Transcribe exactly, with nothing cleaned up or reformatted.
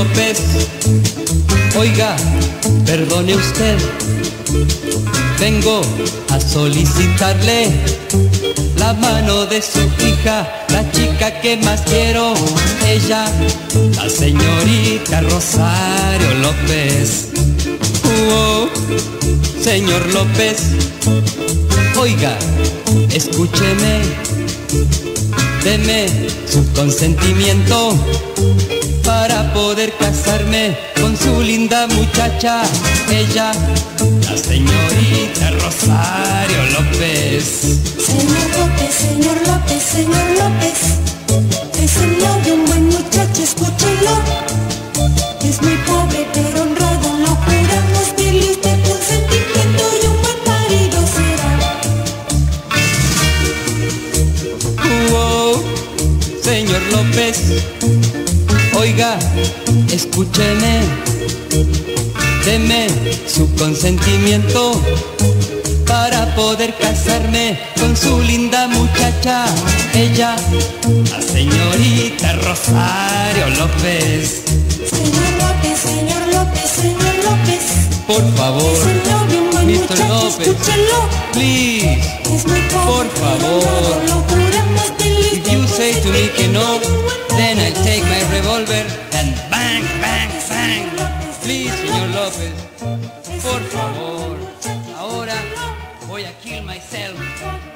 López, oiga, perdone usted, vengo a solicitarle la mano de su hija, la chica que más quiero, ella, la señorita Rosario López. Oh, señor López, oiga, escúcheme, deme su consentimiento para poder casarme con su linda muchacha, ella, la señorita Rosario López. Señor López, señor López, señor López, es el novio de un buen muchacho, escúchelo. Es muy pobre pero honrado, lo juramos, dile usted consentimiento y un buen marido será. Oh, señor López, oiga, escúcheme, deme su consentimiento para poder casarme con su linda muchacha, ella, la señorita Rosario López. Señor López, señor López, señor López, por favor, es el novio de un buen mister muchacho, López, escúchelo. please, Es muy pobre, por favor. pero honrado, lo juramos, dile If usted you say to me que no, consentimiento then I'll take my y un buen revolver and bang, bang, bang. Please, señor López, por favor, ahora voy a kill myself.